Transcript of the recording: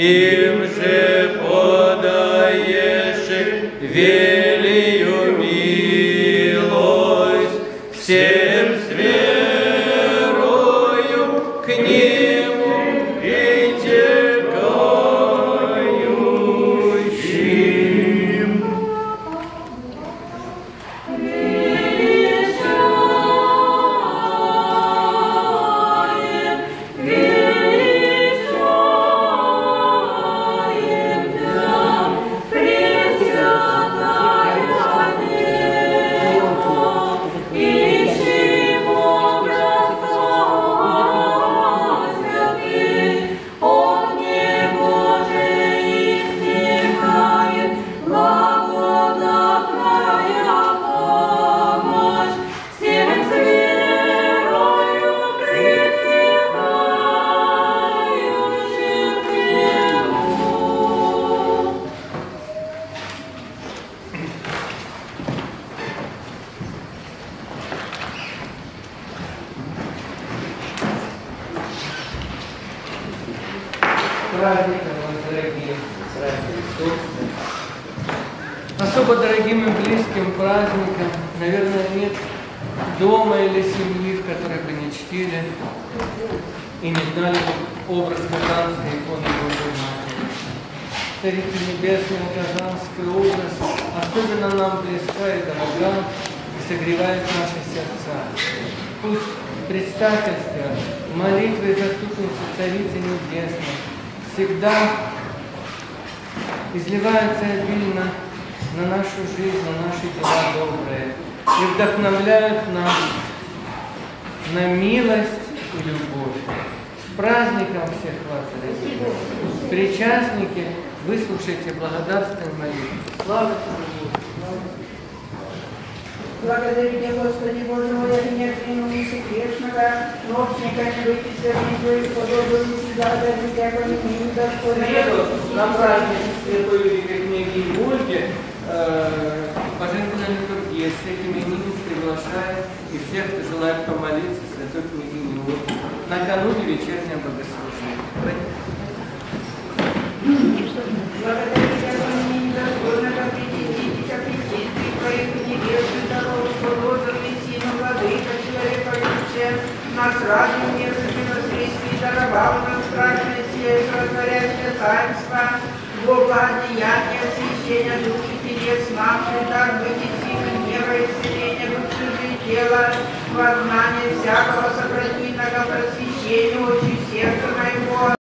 им же подаешь велию милость, всем с верою к Нему притекающим. Праздником вас, дорогие братья и сестры. Особо дорогим и близким праздником, наверное, нет дома или семьи, в которой бы не чтили и не знали бы образ Казанской иконы Божией Матери. Царица Небесная, Казанский образ особенно нам близка и дорога и согревает наши сердца. Пусть предстательство, молитвы и заступницы Царицы Небесной всегда изливаются обильно на нашу жизнь, на наши дела добрые и вдохновляют нас на милость и любовь. С праздником всех вас, дорогие! Причастники, выслушайте благодарственную молитву. Слава Тебе! Благодари Тебя, Господи Боже мой, я не принялся грешного, ночника не вытесер, не твоих подобных всегда, даже Тебя помяни, Господи. На празднике святой великой княгини Ольги божественная литургия всех именинниц приглашает и всех, кто желает помолиться святой княгине Ольги накануне вечернего богослужения. Благодари Тебя, помяни, Господи, как причастите, как причастите, твоих небесных даров, Боже, Мессину, Владыка, человеколюбие, нас разум нежными воскресни, даровал нам страшное сердце, растворяющее царство, благодеяние, освящение души, телес наших, дар быть силы, неба, исцеления души и тела, вознание всякого сократительного просвещения, очень сердца